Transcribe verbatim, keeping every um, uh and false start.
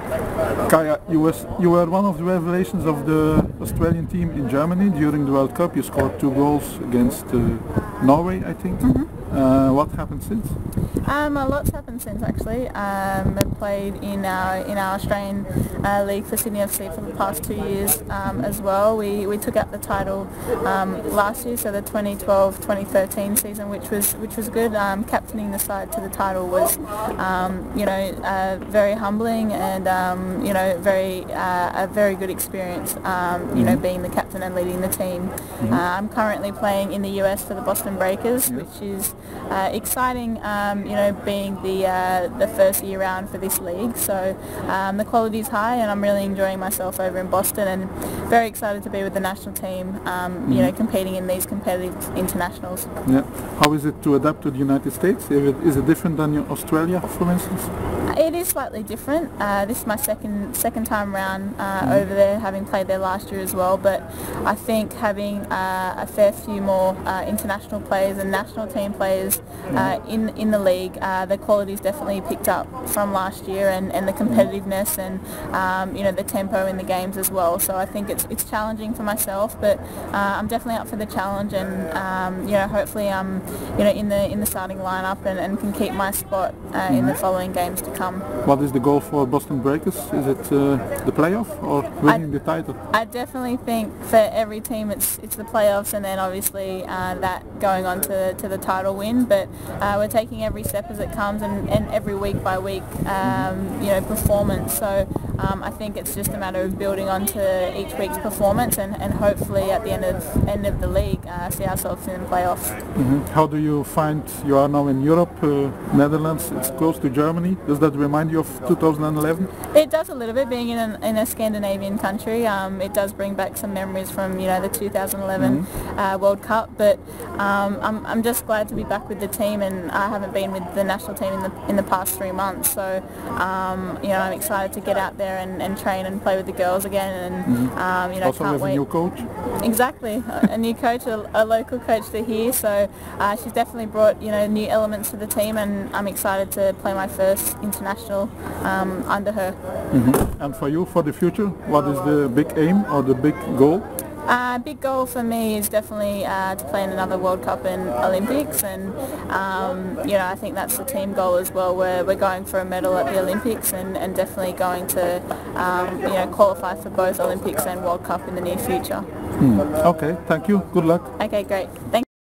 Kaya, you, was, you were one of the revelations of the Australian team in Germany during the World Cup. You scored two goals against uh, Norway, I think. Mm-hmm. Uh, what happened since? Um, a lot's happened since actually. Um, I've played in our in our Australian uh, league for Sydney F C for the past two years um, as well. We we took out the title um, last year, so the twenty twelve twenty thirteen season, which was which was good. Um, captaining the side to the title was um, you know uh, very humbling and um, you know very uh, a very good experience. Um, you know being the captain and leading the team. Mm-hmm. uh, I'm currently playing in the U S for the Boston Breakers, yes. which is uh, exciting. Um, you know, being the uh, the first year round for this league, so um, the quality is high, and I'm really enjoying myself over in Boston, and very excited to be with the national team. Um, mm-hmm. You know, competing in these competitive internationals. Yeah. How is it to adapt to the United States? Is it, is it different than Australia, for instance? It is slightly different. Uh, this is my second second time round uh, mm-hmm. over there, having played there last year as well. But I think having uh, a fair few more uh, international players and national team players uh, in in the league, uh, the quality's definitely picked up from last year, and, and the competitiveness and um, you know the tempo in the games as well. So I think it's it's challenging for myself, but uh, I'm definitely up for the challenge, and um, you know hopefully I'm you know in the in the starting lineup and, and can keep my spot uh, mm-hmm. in the following games to come. What is the goal for Boston Breakers? Is it uh, the playoff or winning I, the title? I definitely think for every team it's it's the playoffs, and then obviously uh, that going on to, to the title win. But uh, we're taking every step as it comes, and, and every week by week um, you know performance. So um, I think it's just a matter of building onto each week's performance, and, and hopefully at the end of end of the league uh, see ourselves in the playoffs. Mm-hmm. How do you find you are now in Europe, uh, Netherlands? It's close to Germany. Does that remind you of two thousand eleven? It does a little bit, being in, an, in a Scandinavian country. Um, it does bring back some memories from you know the two thousand eleven mm-hmm. uh, World Cup. But um, I'm I'm just glad to be back with the team, and I haven't been with the national team in the in the past three months. So um, you know I'm excited to get out there and, and train and play with the girls again. And mm-hmm. um, you know also can't with wait. a new coach. Exactly, a, a new coach, a, a local coach to here. So uh, she's definitely brought you know new elements to the team, and I'm excited to play my first international um, under her. Mm-hmm. And for you, for the future, what is the big aim or the big goal? Uh, big goal for me is definitely uh, to play in another World Cup and Olympics, and um, you know I think that's the team goal as well. We're we're going for a medal at the Olympics, and, and definitely going to um, you know qualify for both Olympics and World Cup in the near future. Mm. Okay, thank you. Good luck. Okay, great. Thank